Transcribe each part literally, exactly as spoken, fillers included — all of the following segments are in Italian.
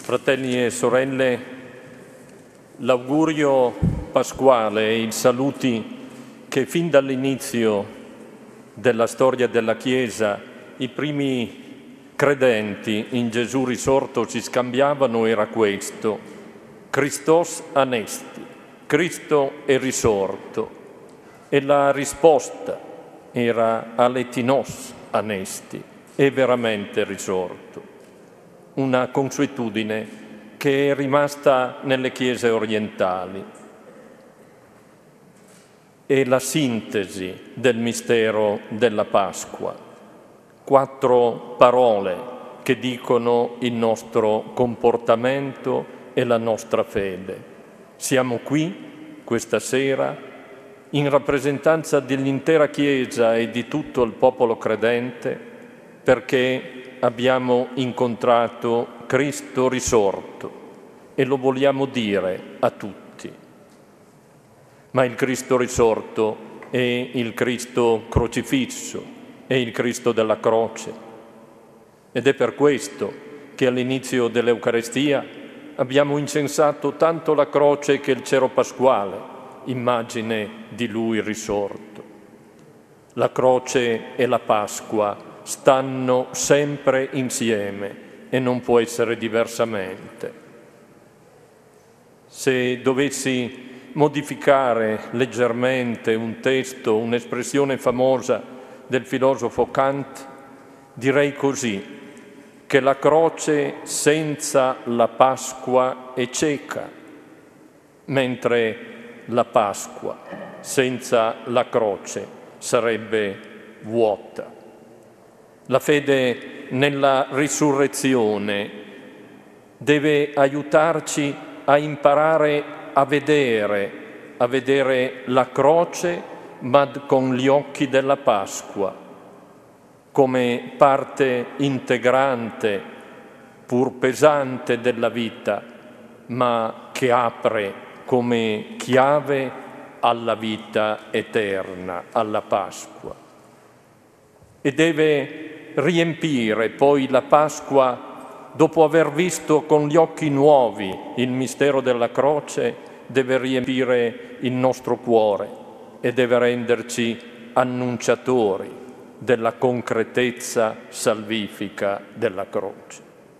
Fratelli e sorelle, l'augurio pasquale e i saluti che fin dall'inizio della storia della Chiesa i primi credenti in Gesù risorto si scambiavano era questo: Christos anesti, Cristo è risorto. E la risposta era aletinos anesti, è veramente risorto. Una consuetudine che è rimasta nelle chiese orientali. È la sintesi del mistero della Pasqua. Quattro parole che dicono il nostro comportamento e la nostra fede. Siamo qui questa sera in rappresentanza dell'intera Chiesa e di tutto il popolo credente perché abbiamo incontrato Cristo risorto e lo vogliamo dire a tutti. Ma il Cristo risorto è il Cristo crocifisso, è il Cristo della croce. Ed è per questo che all'inizio dell'Eucarestia abbiamo incensato tanto la croce che il cero pasquale, immagine di Lui risorto. La croce e la Pasqua stanno sempre insieme e non può essere diversamente. Se dovessi modificare leggermente un testo, un'espressione famosa del filosofo Kant, direi così, che la croce senza la Pasqua è cieca, mentre la Pasqua senza la croce sarebbe vuota. La fede nella risurrezione deve aiutarci a imparare a vedere, a vedere la croce, ma con gli occhi della Pasqua, come parte integrante, pur pesante della vita, ma che apre come chiave alla vita eterna, alla Pasqua. E deve riempire poi la Pasqua, dopo aver visto con gli occhi nuovi il mistero della croce, deve riempire il nostro cuore e deve renderci annunciatori della concretezza salvifica della croce.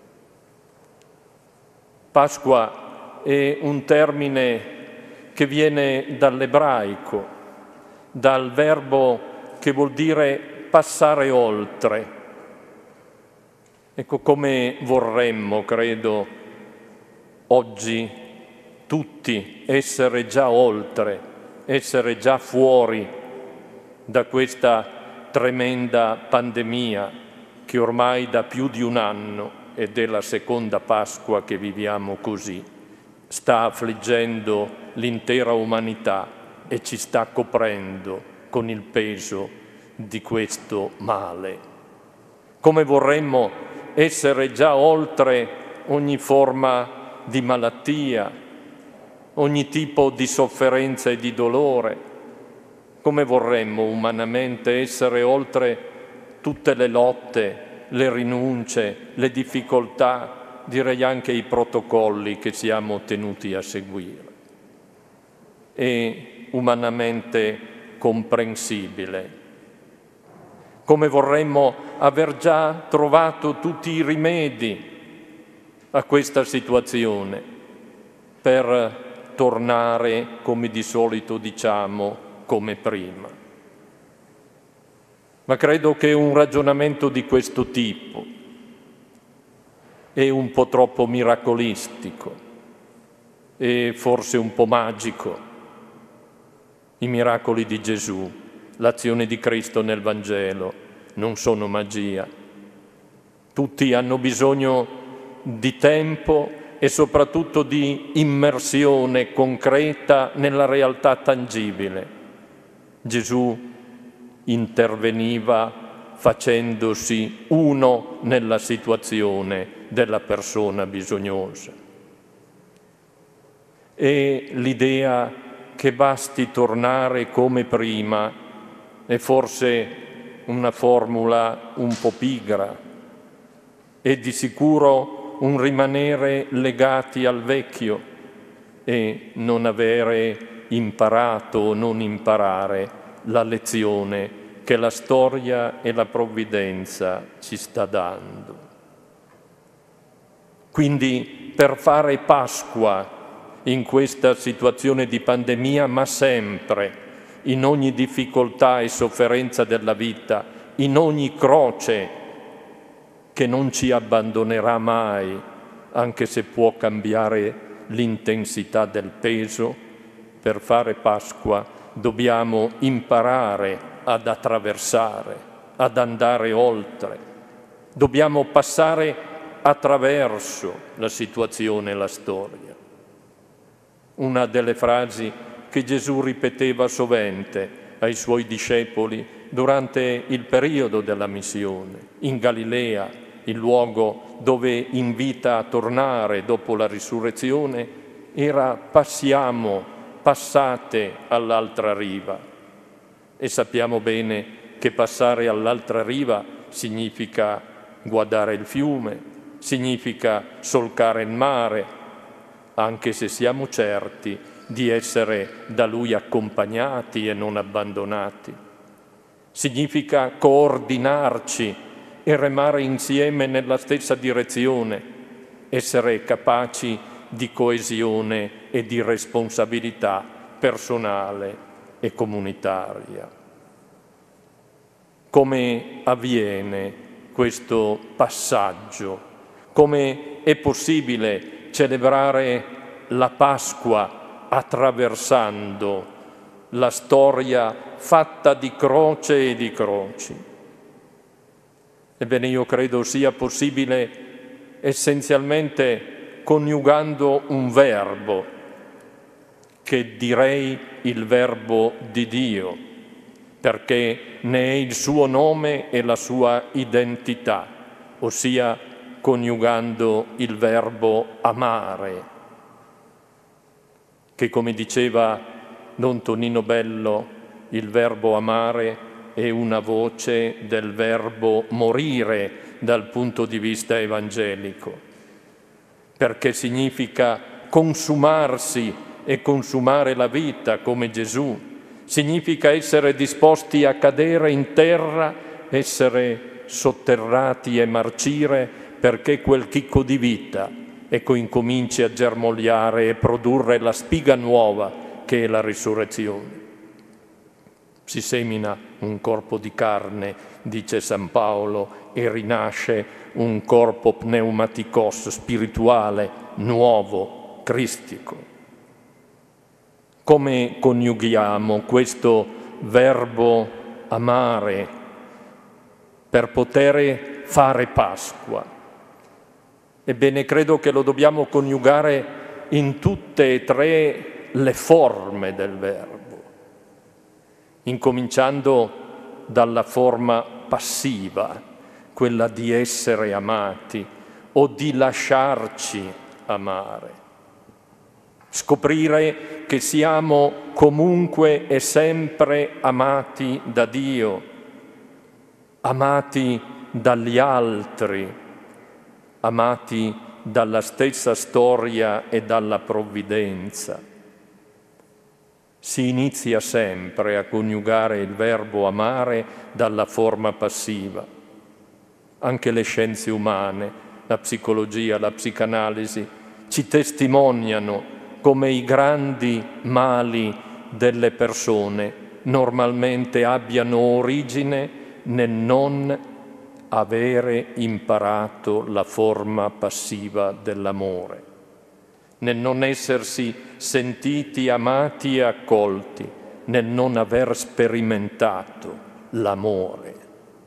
Pasqua è un termine che viene dall'ebraico, dal verbo che vuol dire passare oltre. Ecco come vorremmo, credo, oggi tutti essere già oltre, essere già fuori da questa tremenda pandemia che ormai da più di un anno, ed è la seconda Pasqua che viviamo così, sta affliggendo l'intera umanità e ci sta coprendo con il peso di questo male. Come vorremmo essere già oltre ogni forma di malattia, ogni tipo di sofferenza e di dolore. Come vorremmo umanamente essere oltre tutte le lotte, le rinunce, le difficoltà, direi anche i protocolli che siamo tenuti a seguire. È umanamente comprensibile. Come vorremmo aver già trovato tutti i rimedi a questa situazione per tornare, come di solito diciamo, come prima. Ma credo che un ragionamento di questo tipo è un po' troppo miracolistico e forse un po' magico. I miracoli di Gesù, l'azione di Cristo nel Vangelo non sono magia. Tutti hanno bisogno di tempo e soprattutto di immersione concreta nella realtà tangibile. Gesù interveniva facendosi uno nella situazione della persona bisognosa. E l'idea che basti tornare come prima è forse una formula un po' pigra e di sicuro un rimanere legati al vecchio e non avere imparato o non imparare la lezione che la storia e la provvidenza ci sta dando. Quindi per fare Pasqua in questa situazione di pandemia, ma sempre, in ogni difficoltà e sofferenza della vita, in ogni croce che non ci abbandonerà mai, anche se può cambiare l'intensità del peso, per fare Pasqua dobbiamo imparare ad attraversare, ad andare oltre. Dobbiamo passare attraverso la situazione e la storia. Una delle frasi che Gesù ripeteva sovente ai suoi discepoli durante il periodo della missione, in Galilea, il luogo dove invita a tornare dopo la risurrezione, era passiamo, passate all'altra riva. E sappiamo bene che passare all'altra riva significa guardare il fiume, significa solcare il mare, anche se siamo certi di essere da Lui accompagnati e non abbandonati. Significa coordinarci e remare insieme nella stessa direzione, essere capaci di coesione e di responsabilità personale e comunitaria. Come avviene questo passaggio? Come è possibile celebrare la Pasqua attraversando la storia fatta di croce e di croci? Ebbene, io credo sia possibile essenzialmente coniugando un verbo, che direi il verbo di Dio, perché ne è il suo nome e la sua identità, ossia coniugando il verbo amare, che, come diceva Don Tonino Bello, il verbo amare è una voce del verbo morire dal punto di vista evangelico, perché significa consumarsi e consumare la vita come Gesù, significa essere disposti a cadere in terra, essere sotterrati e marcire perché quel chicco di vita, ecco, incominci a germogliare e produrre la spiga nuova che è la risurrezione. Si semina un corpo di carne, dice San Paolo, e rinasce un corpo pneumatikos, spirituale, nuovo, cristico. Come coniughiamo questo verbo amare per poter fare Pasqua? Ebbene, credo che lo dobbiamo coniugare in tutte e tre le forme del verbo, incominciando dalla forma passiva, quella di essere amati o di lasciarci amare. Scoprire che siamo comunque e sempre amati da Dio, amati dagli altri, amati dalla stessa storia e dalla provvidenza. Si inizia sempre a coniugare il verbo amare dalla forma passiva. Anche le scienze umane, la psicologia, la psicanalisi, ci testimoniano come i grandi mali delle persone normalmente abbiano origine nel non avere imparato la forma passiva dell'amore, nel non essersi sentiti amati e accolti, nel non aver sperimentato l'amore.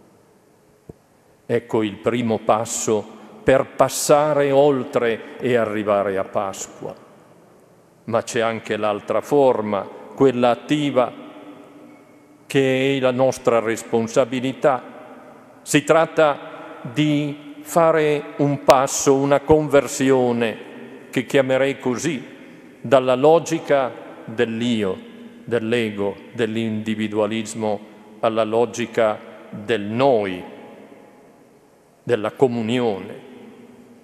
Ecco il primo passo per passare oltre e arrivare a Pasqua. Ma c'è anche l'altra forma, quella attiva, che è la nostra responsabilità. Si tratta di fare un passo, una conversione, che chiamerei così, dalla logica dell'io, dell'ego, dell'individualismo, alla logica del noi, della comunione.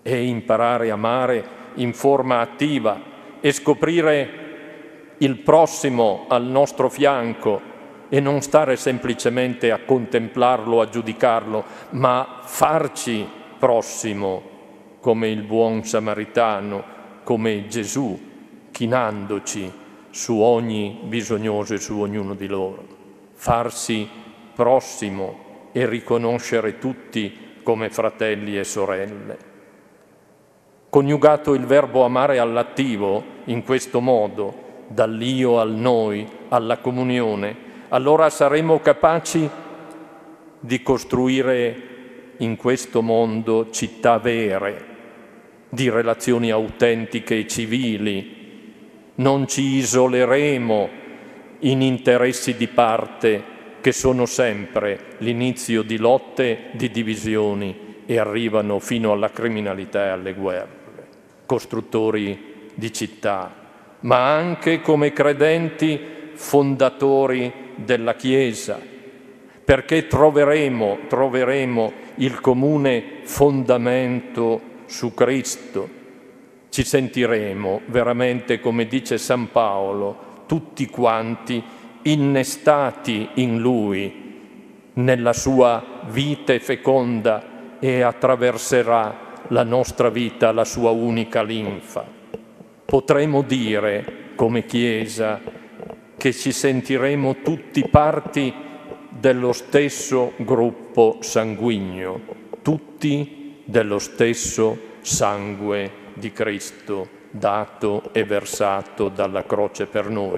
e imparare a amare in forma attiva e scoprire il prossimo al nostro fianco e non stare semplicemente a contemplarlo, a giudicarlo, ma farci prossimo come il buon samaritano, come Gesù, chinandoci su ogni bisognoso e su ognuno di loro. Farsi prossimo e riconoscere tutti come fratelli e sorelle. Coniugato il verbo amare all'attivo in questo modo, dall'io al noi, alla comunione, allora saremo capaci di costruire in questo mondo città vere, di relazioni autentiche e civili. Non ci isoleremo in interessi di parte che sono sempre l'inizio di lotte, di divisioni e arrivano fino alla criminalità e alle guerre. Costruttori di città, ma anche come credenti fondatori della Chiesa, perché troveremo, troveremo il comune fondamento su Cristo. Ci sentiremo veramente, come dice San Paolo, tutti quanti innestati in Lui, nella sua vite feconda, e attraverserà la nostra vita la sua unica linfa. Potremo dire, come Chiesa, che ci sentiremo tutti parti dello stesso gruppo sanguigno, tutti dello stesso sangue di Cristo, dato e versato dalla croce per noi.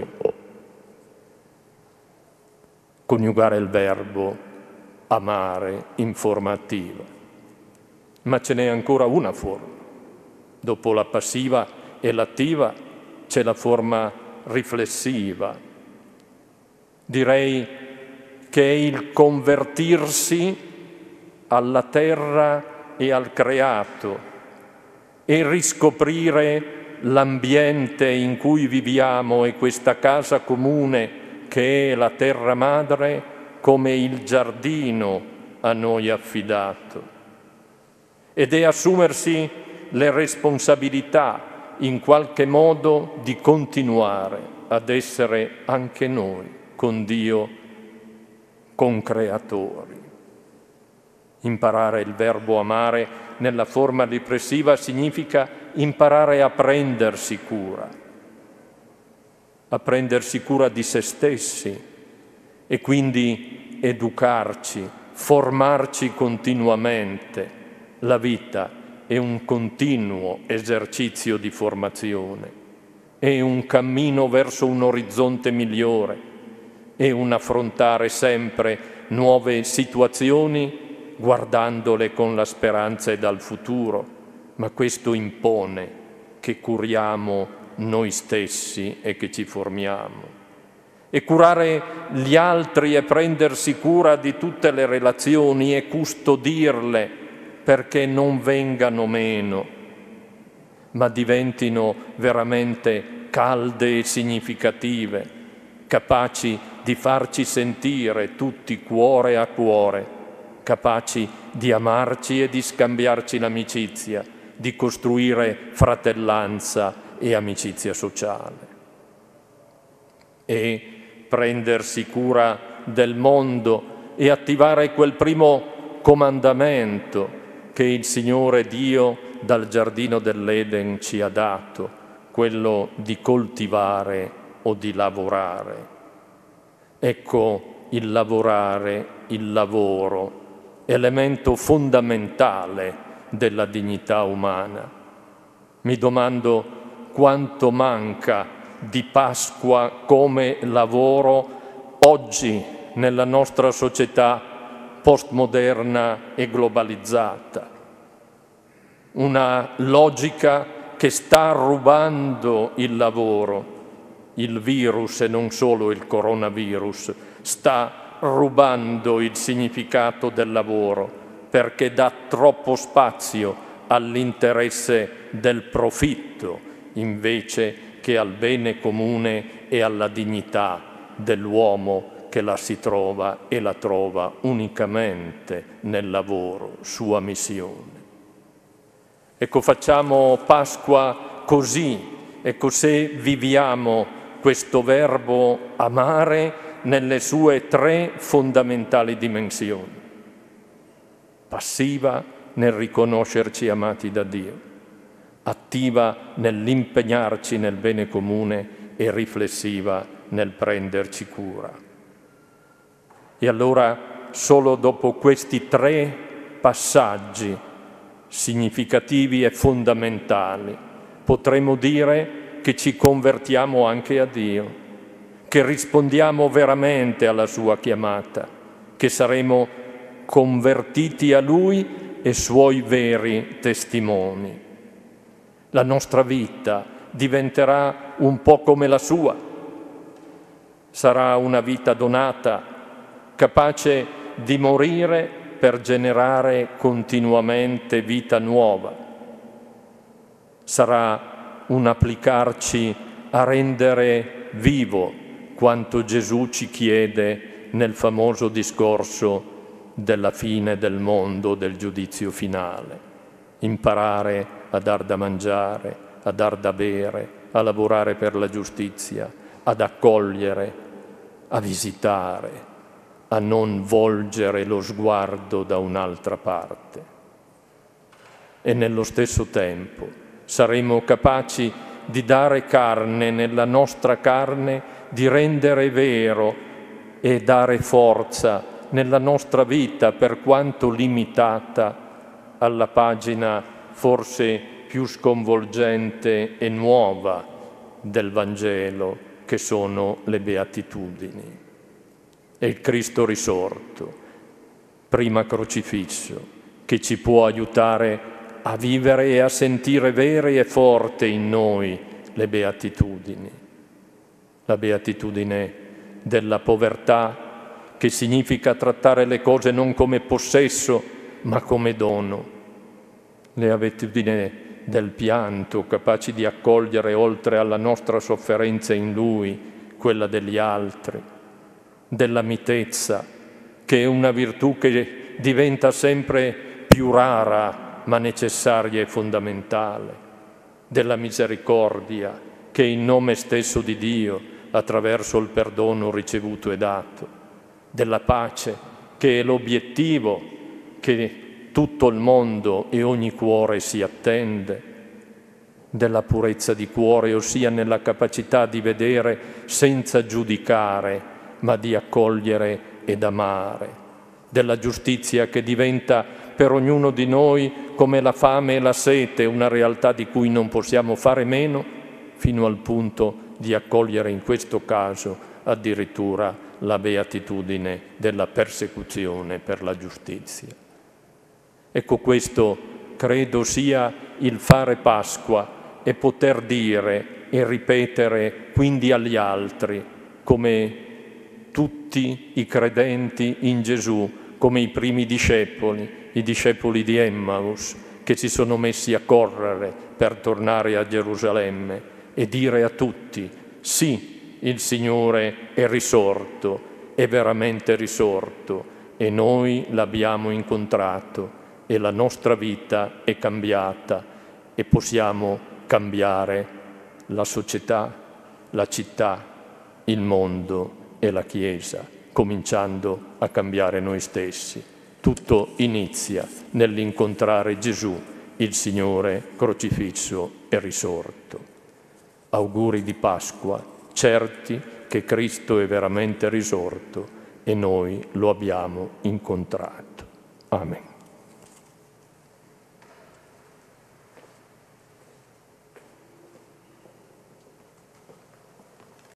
Coniugare il verbo amare in forma attiva. Ma ce n'è ancora una forma. Dopo la passiva e l'attiva c'è la forma riflessiva. Direi che è il convertirsi alla terra e al creato e riscoprire l'ambiente in cui viviamo e questa casa comune che è la terra madre come il giardino a noi affidato. Ed è assumersi le responsabilità in qualche modo di continuare ad essere anche noi con Dio concreatori. Imparare il verbo amare nella forma riflessiva significa imparare a prendersi cura, a prendersi cura di se stessi e quindi educarci, formarci continuamente. La vita è un continuo esercizio di formazione, è un cammino verso un orizzonte migliore, è un affrontare sempre nuove situazioni guardandole con la speranza e dal futuro, ma questo impone che curiamo noi stessi e che ci formiamo. E curare gli altri e prendersi cura di tutte le relazioni e custodirle perché non vengano meno, ma diventino veramente calde e significative, capaci di farci sentire tutti cuore a cuore, capaci di amarci e di scambiarci l'amicizia, di costruire fratellanza e amicizia sociale. E prendersi cura del mondo e attivare quel primo comandamento che il Signore Dio dal giardino dell'Eden ci ha dato, quello di coltivare o di lavorare. Ecco il lavorare, il lavoro, elemento fondamentale della dignità umana. Mi domando quanto manca di Pasqua come lavoro oggi nella nostra società postmoderna e globalizzata. Una logica che sta rubando il lavoro. Il virus, e non solo il coronavirus, sta rubando il significato del lavoro perché dà troppo spazio all'interesse del profitto invece che al bene comune e alla dignità dell'uomo che la si trova e la trova unicamente nel lavoro, sua missione. Ecco, facciamo Pasqua così, ecco, se viviamo questo verbo amare nelle sue tre fondamentali dimensioni. Passiva nel riconoscerci amati da Dio, attiva nell'impegnarci nel bene comune e riflessiva nel prenderci cura. E allora solo dopo questi tre passaggi significativi e fondamentali potremo dire che ci convertiamo anche a Dio, che rispondiamo veramente alla sua chiamata, che saremo convertiti a Lui e Suoi veri testimoni. La nostra vita diventerà un po' come la sua. Sarà una vita donata, capace di morire per generare continuamente vita nuova. Sarà un applicarci a rendere vivo quanto Gesù ci chiede nel famoso discorso della fine del mondo, del giudizio finale. Imparare a dar da mangiare, a dar da bere, a lavorare per la giustizia, ad accogliere, a visitare, a non volgere lo sguardo da un'altra parte. E nello stesso tempo saremo capaci di dare carne nella nostra carne, di rendere vero e dare forza nella nostra vita, per quanto limitata, alla pagina forse più sconvolgente e nuova del Vangelo, che sono le Beatitudini. È il Cristo risorto, prima crocifisso, che ci può aiutare a vivere e a sentire vere e forte in noi le Beatitudini. La Beatitudine della povertà, che significa trattare le cose non come possesso, ma come dono. Le Beatitudini del pianto, capaci di accogliere oltre alla nostra sofferenza in Lui, quella degli altri. Della mitezza, che è una virtù che diventa sempre più rara, ma necessaria e fondamentale. Della misericordia, che è il nome stesso di Dio, attraverso il perdono ricevuto e dato. Della pace, che è l'obiettivo che tutto il mondo e ogni cuore si attende, della purezza di cuore, ossia nella capacità di vedere senza giudicare, ma di accogliere ed amare, della giustizia che diventa per ognuno di noi come la fame e la sete, una realtà di cui non possiamo fare meno, fino al punto di accogliere in questo caso addirittura la beatitudine della persecuzione per la giustizia. Ecco, questo credo sia il fare Pasqua e poter dire e ripetere quindi agli altri, come tutti i credenti in Gesù, come i primi discepoli, i discepoli di Emmaus, che si sono messi a correre per tornare a Gerusalemme e dire a tutti: sì, il Signore è risorto, è veramente risorto, e noi l'abbiamo incontrato, e la nostra vita è cambiata, e possiamo cambiare la società, la città, il mondo e la Chiesa, cominciando a cambiare noi stessi. Tutto inizia nell'incontrare Gesù, il Signore crocifisso e risorto. Auguri di Pasqua, certi che Cristo è veramente risorto e noi lo abbiamo incontrato. Amen.